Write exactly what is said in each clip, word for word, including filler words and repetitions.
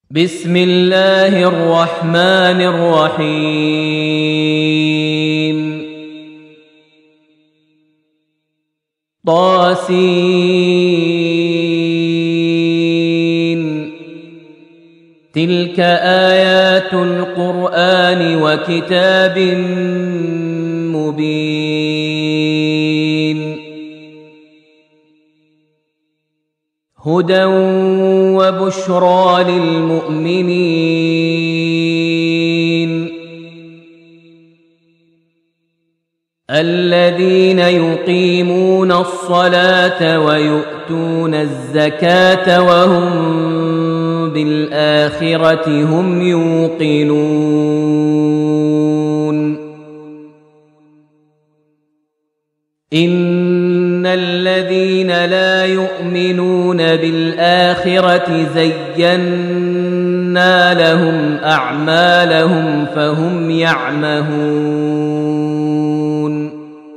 بسم الله الرحمن الرحيم طاسين تلك آيات القرآن وكتاب مبين هدى وبشرى للمؤمنين الذين يقيمون الصلاة ويؤتون الزكاة وهم بالآخرة هم يوقنون إن الذين لا يؤمنون بالآخرة زينا لهم أعمالهم فهم يعمهون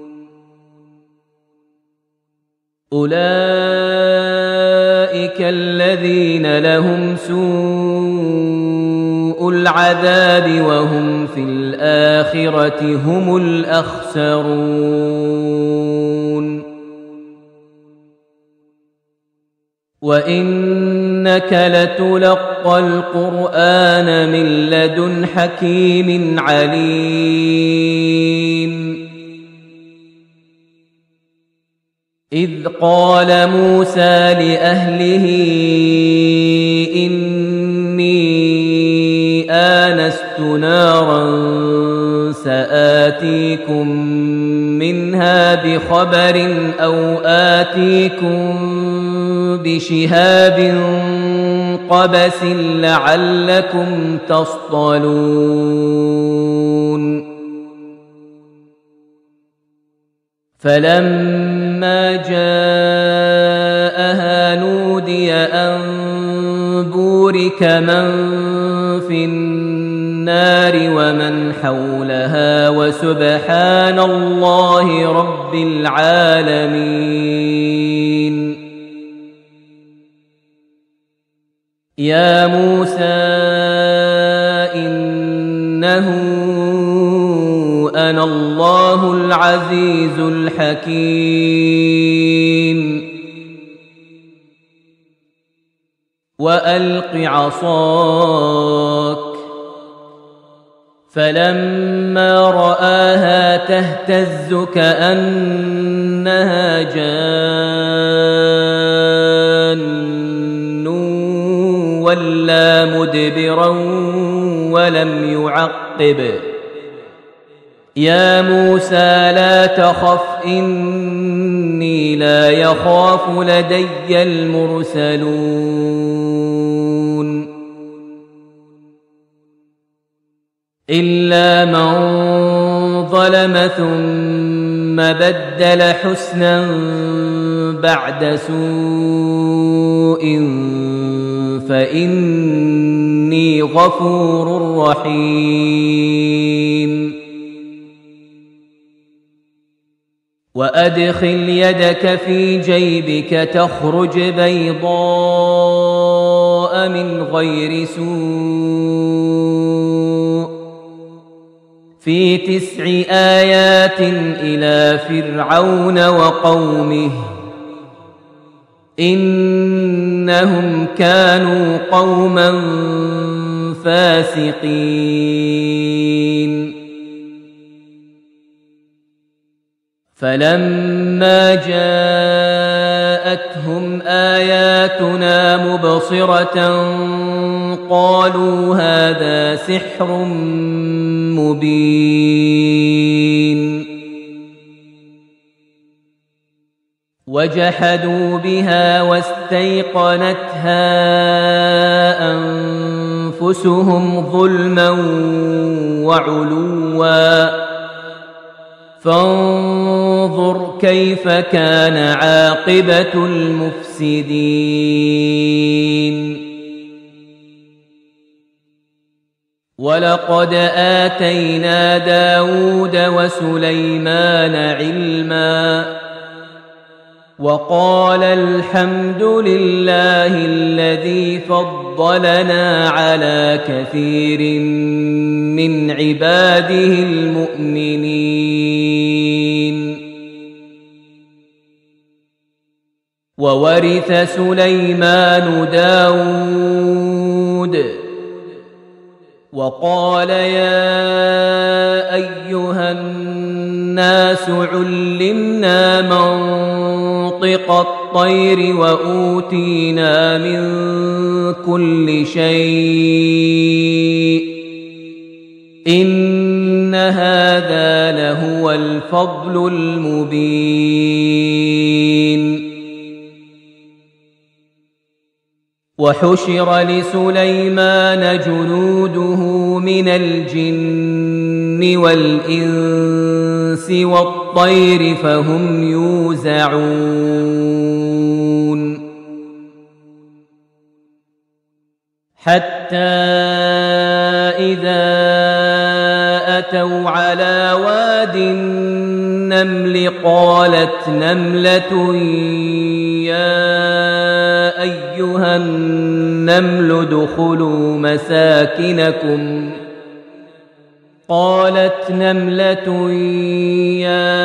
أولئك الذين لهم سوء العذاب وهم في الآخرة هم الأخسرون وإنك لتلقى القرآن من لدن حكيم عليم إذ قال موسى لأهله إني آنست نارا سآتيكم منها بخبر أو آتيكم بشهاب قبس لعلكم تصطلون فلما جاءها نودي أن بورك من في النار ومن حولها وسبحان الله رب العالمين يا موسى إنه أنا الله العزيز الحكيم وألق عصاك فلما رآها تهتز كأنها جان ولا مدبرا ولم يعقب يا موسى لا تخف إني لا يخاف لدي المرسلون إلا من ظلم ثم بدل حسنا بعد سوء فإني غفور رحيم وأدخل يدك في جيبك تخرج بيضاء من غير سوء في تسع آيات إلى فرعون وقومه إنهم كانوا قوما فاسقين فلما جاءتهم آياتنا مبصرة قالوا هذا سحر مبين وجحدوا بها واستيقنتها أنفسهم ظلما وعلوا فانظر كيف كان عاقبة المفسدين ولقد آتينا داود وسليمان علما وقال الحمد لله الذي فضلنا على كثير من عباده المؤمنين. وورث سليمان داود وقال يا أيها الناس علمنا منطق الطير وأوتينا من كل شيء إن هذا لهو الفضل المبين. وحشر لسليمان جنوده من الجن والإنس والطير فهم يوزعون حتى إذا أتوا على واد النمل قالت نملة يا أيها النمل ادخلوا مساكنكم قالت نملة يا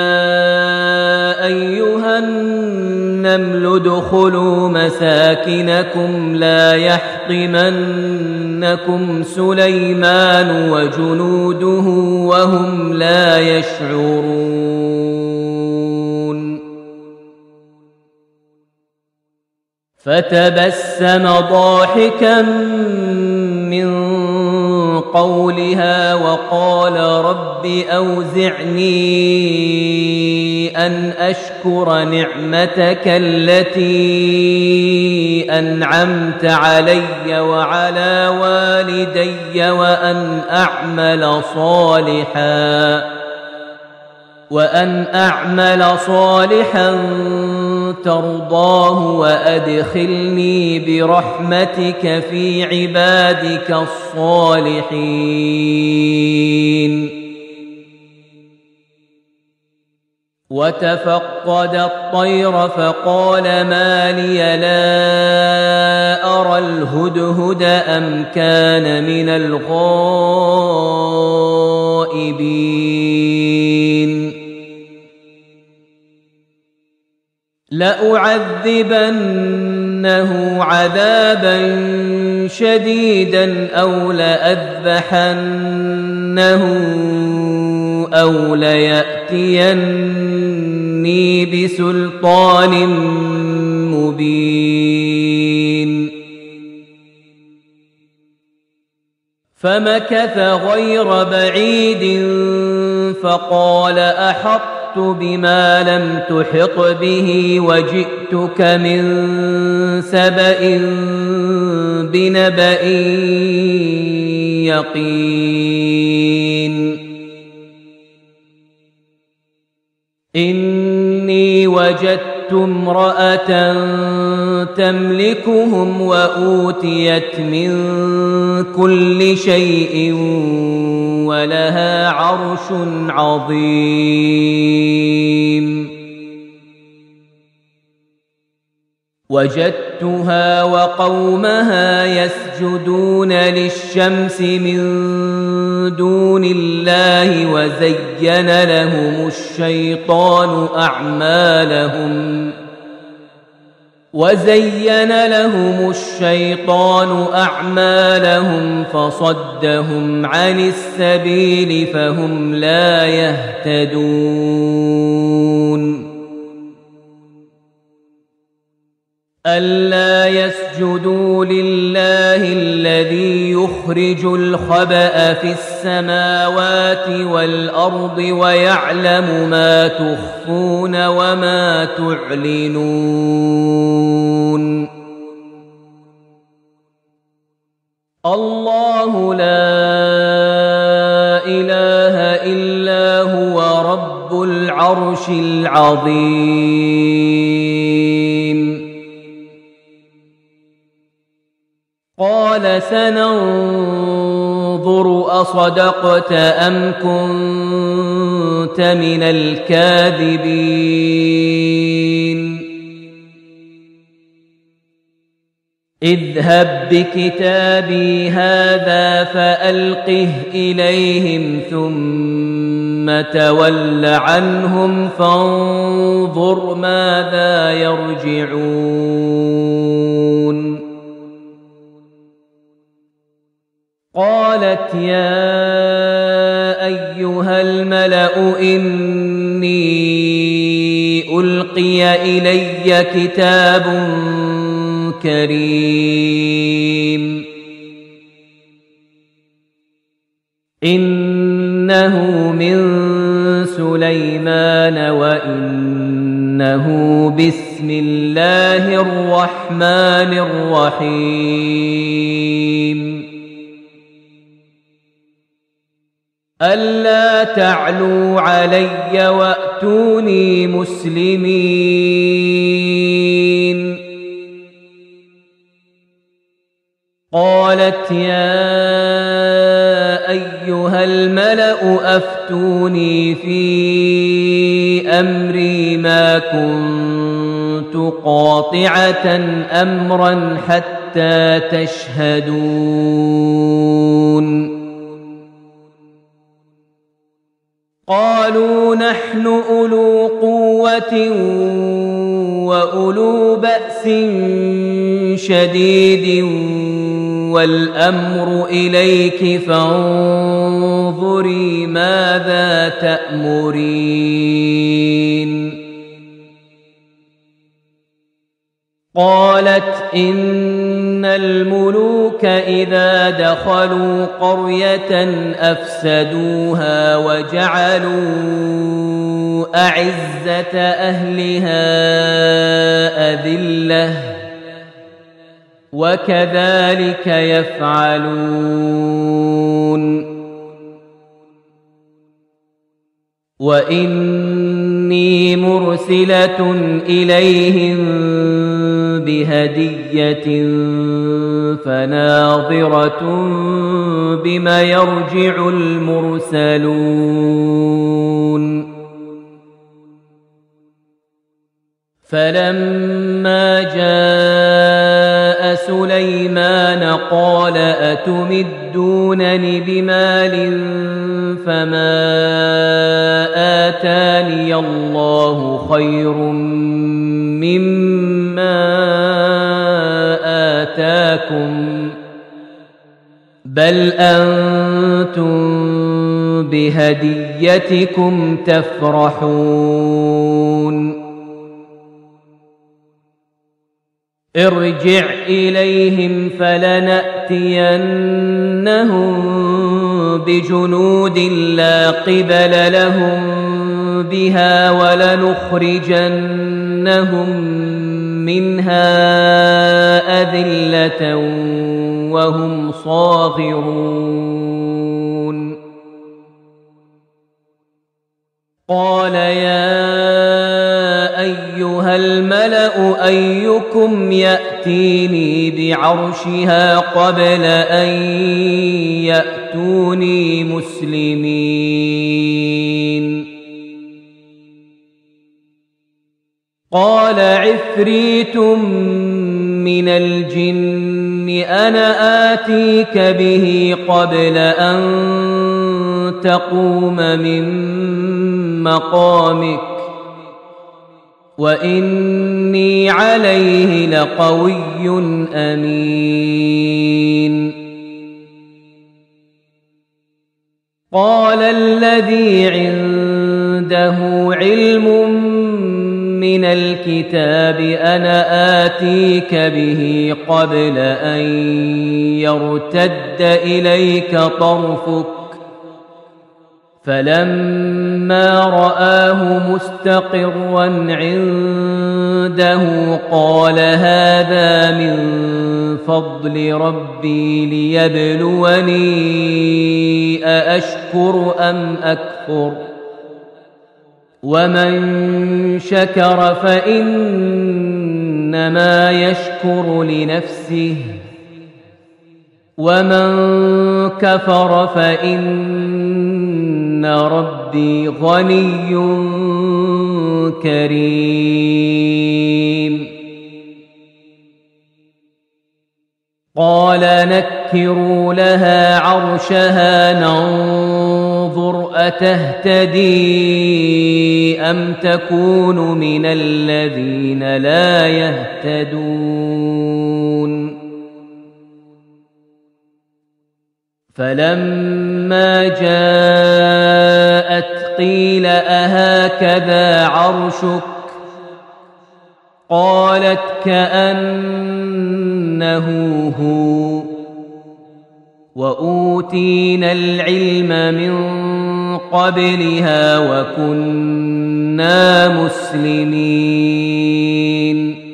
أيها النمل ادخلوا مساكنكم لا يحطمنكم سليمان وجنوده وهم لا يشعرون. فتبسم ضاحكا من قولها وقال رب أوزعني أن أشكر نعمتك التي أنعمت علي وعلى والدي وأن أعمل صالحا وأن أعمل صالحا ترضاه وأدخلني برحمتك في عبادك الصالحين. وتفقد الطير فقال ما لي لا أرى الهدهد أم كان من الغائبين. لأعذبنه عذابا شديدا أو لأذبحنه أو ليأتيني بسلطان مبين. فمكث غير بعيد فقال أحطت بما لم تحط به وجئتك من سبأ بنبأ يقين. إني وجدت امرأة تملكهم وأوتيت من كل شيء ولها عرش عظيم. وجدتها وقومها يسجدون للشمس من دون الله وزين لهم الشيطان أعمالهم وزين لهم الشيطان أعمالهم فصدهم عن السبيل فهم لا يهتدون. ألا يسجدوا لله الذي يخرج الخبأ في السماوات والأرض ويعلم ما تخفون وما تعلنون. الله لا إله إلا هو رب العرش العظيم. قال سننظر أصدقت أم كنت من الكاذبين اذهب بكتابي هذا فألقه إليهم ثم تول عنهم فانظر ماذا يرجعون. قالت يا أيها الملأ إني ألقي إلي كتاب كريم إنه من سليمان وإنه بسم الله الرحمن الرحيم ألا تعلوا علي وأتوني مسلمين. قالت يا أيها الملأ أفتوني في أمري ما كنت قاطعة أمرا حتى تشهدون. قالوا نحن أولو قوة وأولو بأس شديد والأمر إليك فانظري ماذا تأمرين. قالت إن الملوك إذا دخلوا قرية أفسدوها وجعلوا أعزة أهلها أذلة وكذلك يفعلون. وإني مرسلة إليهم بهدية فناظرة بما يرجع المرسلون. فلما جاء سليمان قال أتمدونني بمال فما آتاني الله خير مما آتاكم بل أنتم بهديتكم تفرحون. ارجع إليهم فلنأتينهم بجنود لا قبل لهم بها ولنخرجنهم منها أذلة وهم صاغرون. قال يا أيها الملأ أيكم يأتيني بعرشها قبل أن يأتوني مسلمين. قال عفريت من الجن أنا آتيك به قبل أن تقوم من مقامك وإني عليه لقوي أمين. قال الذي عنده علم من الكتاب أنا آتيك به قبل أن يرتد إليك طرفك فلما رآه مستقرا عنده قال هذا من فضل ربي ليبلوني أأشكر أم أكفر ومن شكر فإنما يشكر لنفسه ومن كفر فإن ربي غني كريم. قال نكروا لها عرشها ننظر أتهتدي أم تكون من الذين لا يهتدون فلما جاءت قيل أهكذا عرشك قالت كأنه هو وأوتينا العلم من قبلها وكنا مسلمين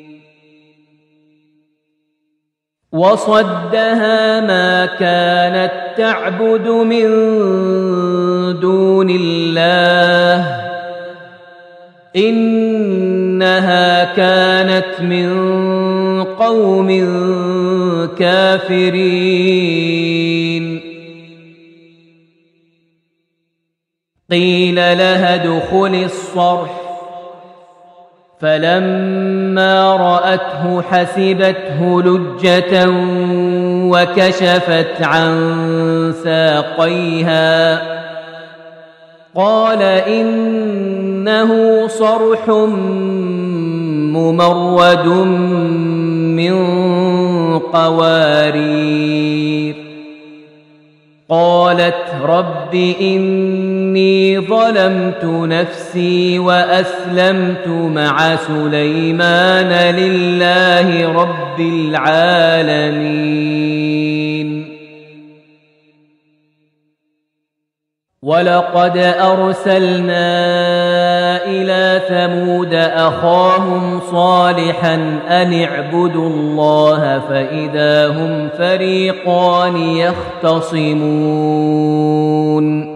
وصدها ما كانت تعبد من دون الله إنها كانت من قوم كافرين قيل لها ادخل الصرح فلما رأته حسبته لجة وكشفت عن ساقيها قال إنه صرح ممرد من قوارير قالت رب إني ظلمت نفسي وأسلمت مع سليمان لله رب العالمين ولقد أرسلنا إلى ثمود أخاهم صالحا أن اعبدوا الله فإذا هم فريقان يختصمون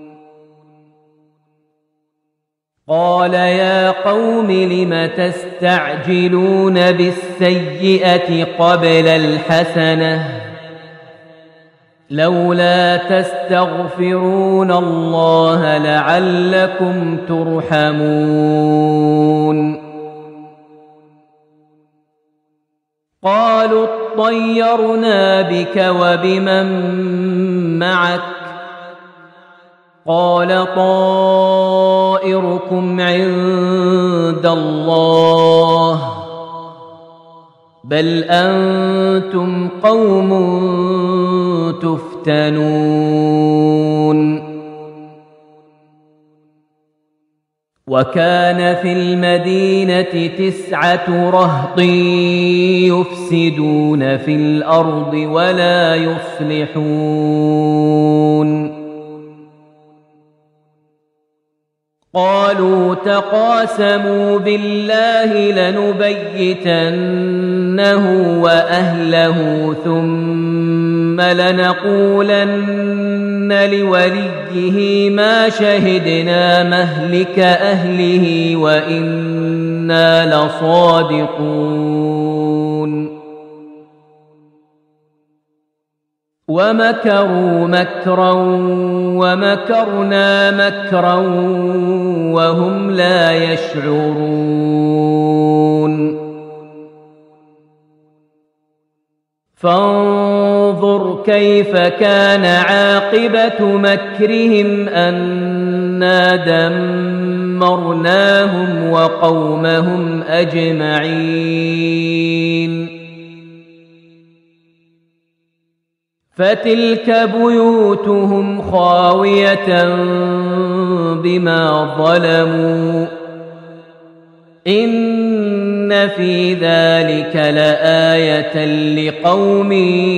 قال يا قوم لم تستعجلون بالسيئة قبل الحسنة لولا تستغفرون الله لعلكم ترحمون قالوا اطيرنا بك وبمن معك قال طائركم عند الله بل أنتم قوم تفتنون وكان في المدينة تسعة رهط يفسدون في الأرض ولا يصلحون قالوا تقاسموا بالله لنبيتنه وأهله ثم لنقولن لوليه ما شهدنا مهلك أهله وإنا لصادقون ومكروا مكرا ومكرنا مكرا وهم لا يشعرون فانظر كيف كان عاقبة مكرهم أنا دمرناهم وقومهم أجمعين فتلك بيوتهم خاوية بما ظلموا إن في ذلك لآية لقوم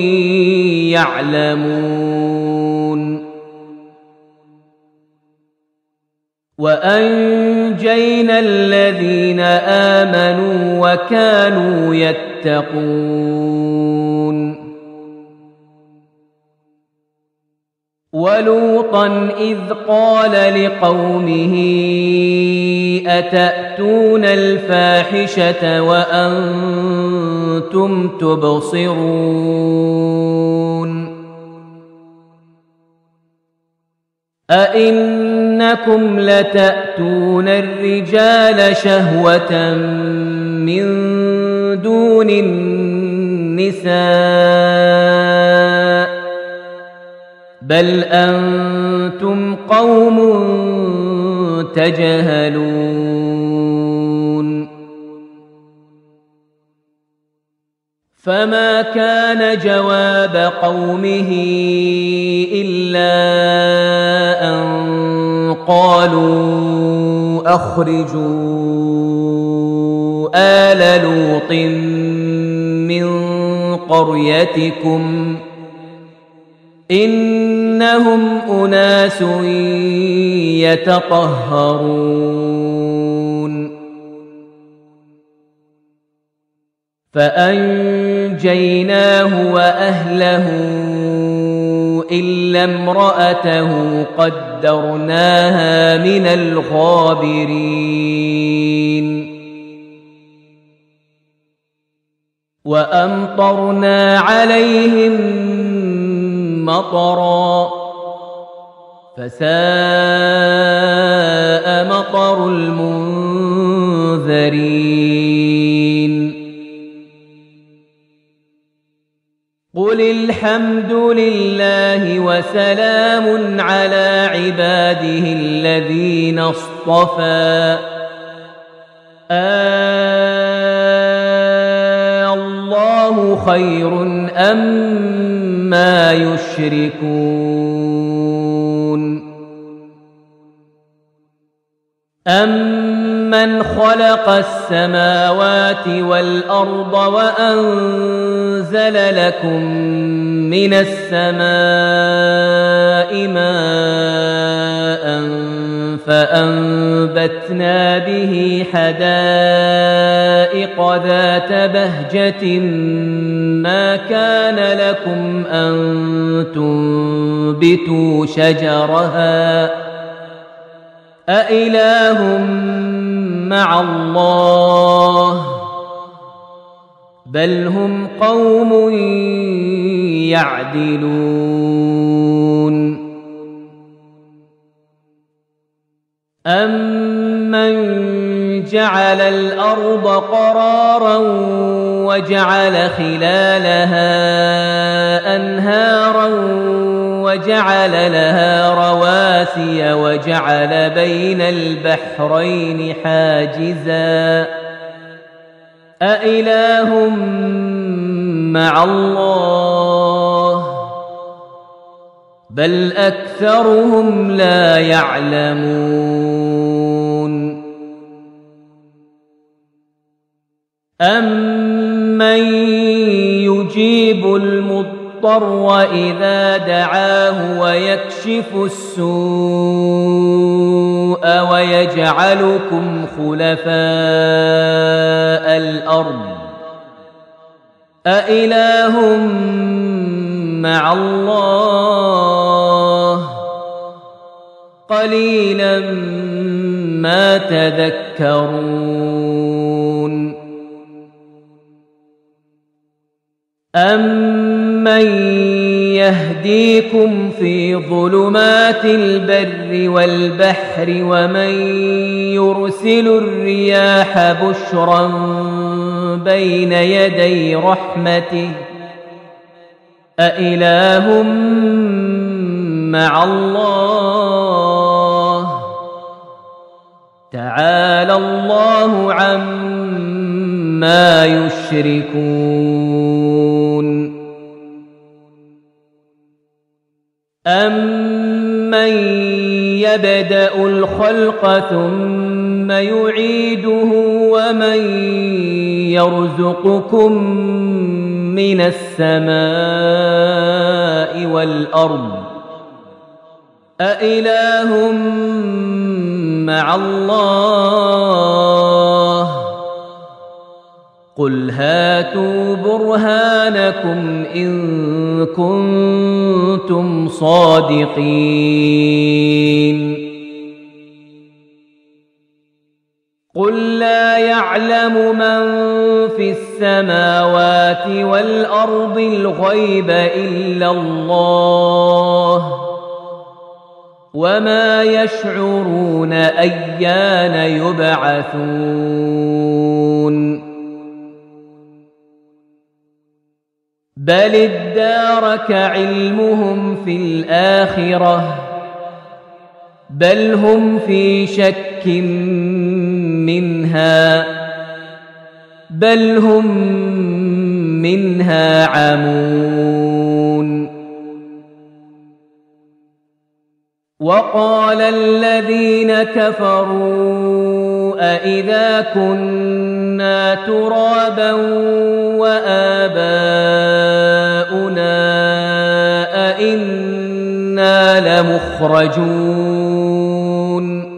يعلمون وأنجينا الذين آمنوا وكانوا يتقون ولوطا إذ قال لقومه أتأتون الفاحشة وأنتم تبصرون أئنكم لتأتون الرجال شهوة من دون النساء النساء بل أنتم قوم تجهلون فما كان جواب قومه إلا أن قالوا أخرجوا آل لوط من قريتكم إنهم أناس يتطهرون فأنجيناه وأهله إلا امرأته قدرناها من الغابرين وأمطرنا عليهم مطرا فساء مطر المنذرين قل الحمد لله وسلام على عباده الذين اصطفى آه الله خير أما يشركون أمن خلق السماوات والأرض وأنزل لكم من السماء ماء فأنبتنا به حدائق ذات بهجة ما كان لكم أن تنبتوا شجرها أإله مع الله بل هم قوم يعدلون أمن جعل الأرض قرارا وجعل خلالها أنهارا وجعل لها رواسي وجعل بين البحرين حاجزا أإله مع الله بل أكثرهم لا يعلمون أمن يجيب المضطر إذا دعاه ويكشف السوء ويجعلكم خلفاء الأرض أإله مع الله قليلا ما تذكرون أمن يهديكم في ظلمات البر والبحر ومن يرسل الرياح بشرا بين يدي رحمته أإله مع الله تعالى الله عما يشركون أمن يبدأ الخلق ثم يعيده ومن يرزقكم من السماء والأرض أإله مع الله قل هاتوا برهانكم إن كنتم صادقين قل لا يعلم من في السماوات والأرض الغيب إلا الله وما يشعرون أيان يبعثون بل ادارك علمهم في الآخرة بل هم في شك منها بل هم منها عمون وقال الذين كفروا أإذا كنا ترابا وآباؤنا أإنا لمخرجون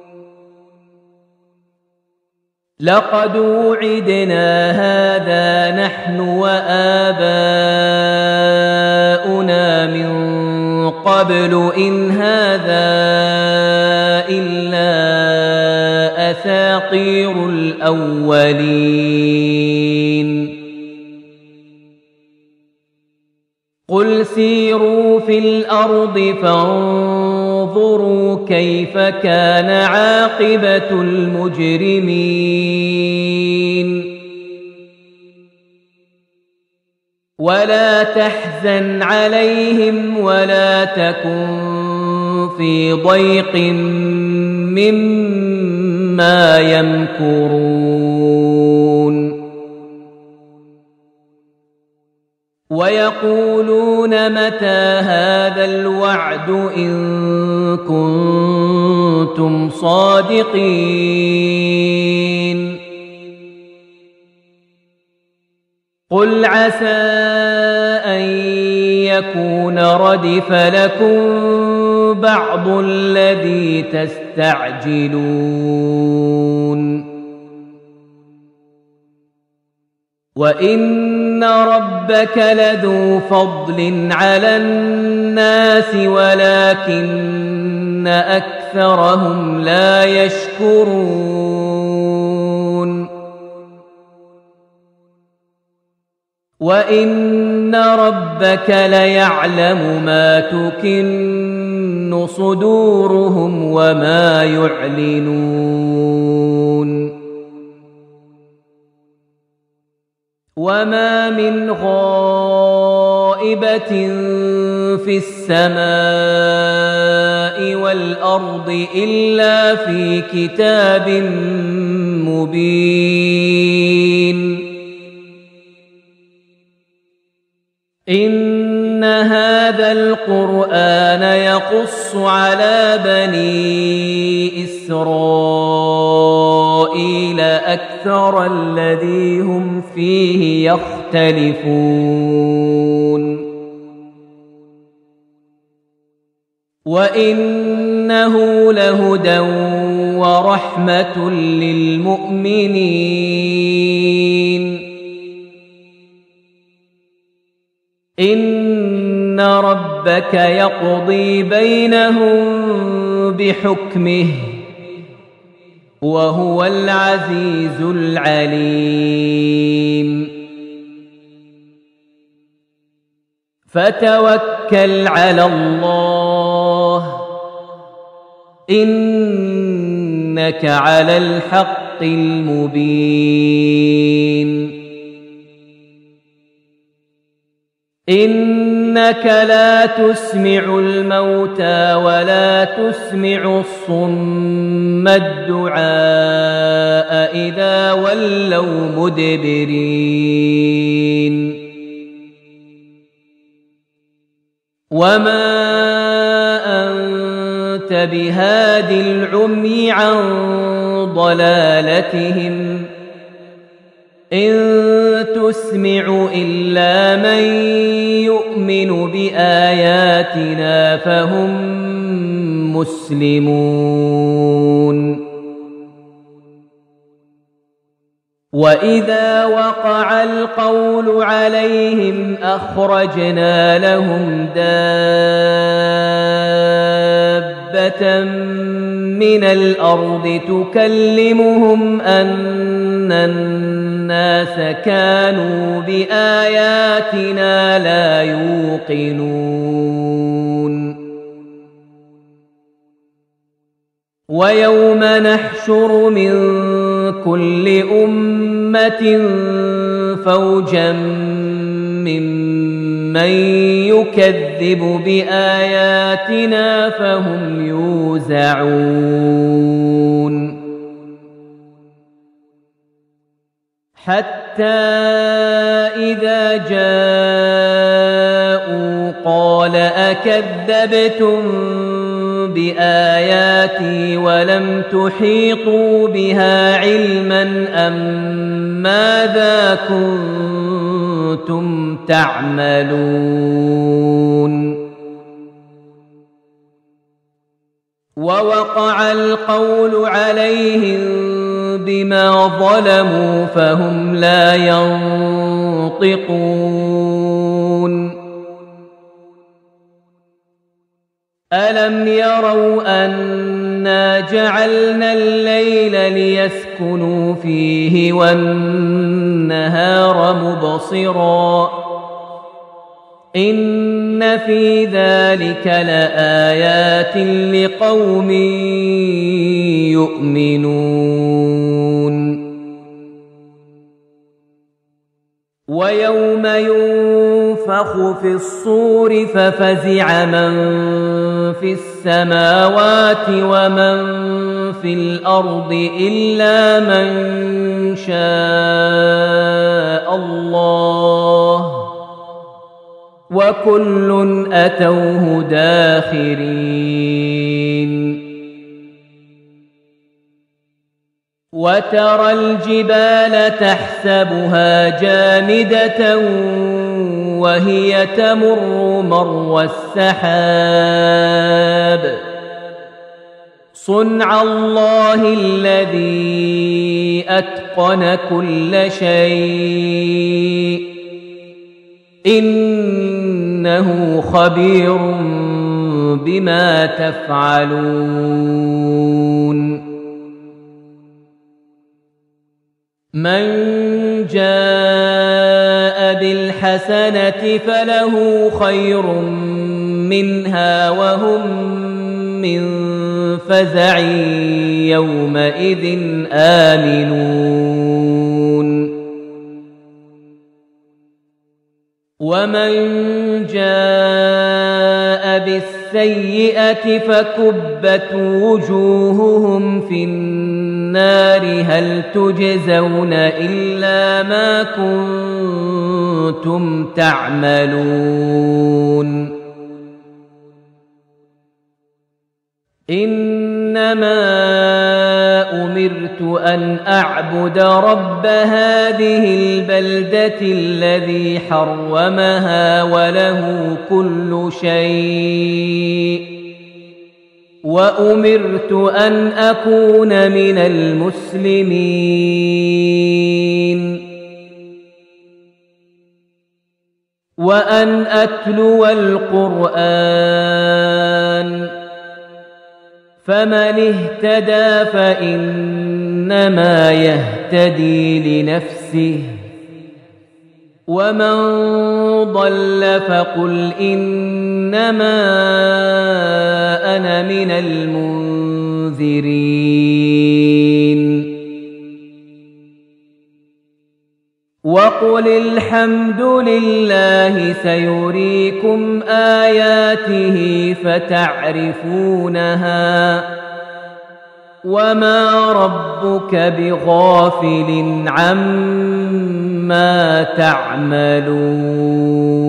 لقد وعدنا هذا نحن وآباؤنا من قبل إن هذا إلا أساطير الأولين قل سيروا في الأرض فانظروا كيف كان عاقبة المجرمين ولا تحزن عليهم ولا تكن في ضيق مما يمكرون ويقولون متى هذا الوعد إن كنتم صادقين قل عسى أن يكون ردف لكم بعض الذي تستعجلون وإن ربك لذو فضل على الناس ولكن أكثرهم لا يشكرون وإن ربك ليعلم ما تكن صدورهم وما يعلنون وما من غائبة في السماء والأرض إلا في كتاب مبين إن هذا القرآن يقص على بني إسرائيل أكثر الذي هم فيه يختلفون وإنه لهدى ورحمة للمؤمنين إن ربك يقضي بينهم بحكمه وهو العزيز العليم فتوكل على الله إنك على الحق المبين إنك لا تسمع الموتى ولا تسمع الصم الدعاء إذا ولوا مدبرين وما أنت بهاد العمي عن ضلالتهم إن تسمع إلا من يؤمن بآياتنا فهم مسلمون وإذا وقع القول عليهم أخرجنا لهم دابة من الأرض تكلمهم أن الناس كانوا بآياتنا لا يوقنون ويوم نحشر من كل أمة فوجا ممن من يكذب بآياتنا فهم يوزعون حتى إذا جاءوا قال أكذبتم بآياتي ولم تحيطوا بها علما أم ماذا كنتم تعملون ووقع القول عليهم بما ظلموا فهم لا ينطقون ألم يروا أنا جعلنا الليل ليسكنوا فيه والنهار مبصرا إن في ذلك لآيات لقوم يؤمنون ويوم ينفخ في الصور ففزع من في السماوات ومن في الأرض إلا من شاء الله وكل أتوه داخرين وترى الجبال تحسبها جامدة وهي تمر مر السحاب صنع الله الذي أتقن كل شيء إنه خبير بما تفعلون من جاء بالحسنة فله خير منها وهم من فزع يومئذ آمنون ومن جاء بالسيئة فكبت وجوههم في النار هل تجزون إلا ما كنتم تعملون إنما أمرت أن أعبد رب هذه البلدة الذي حرمها وله كل شيء وأمرت أن أكون من المسلمين وأن أتلو القرآن فمن اهتدى فإنما يهتدي لنفسه ومن ضل فقل إنما أنا من المنذرين وقل الحمد لله سيريكم آياته فتعرفونها وما ربك بغافل عما تعملون